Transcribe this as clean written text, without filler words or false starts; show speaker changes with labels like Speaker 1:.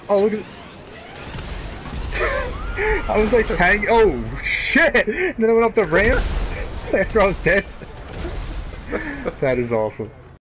Speaker 1: Oh, look at. I was like hanging. Oh shit! And then I went up the ramp after I was dead. That is awesome.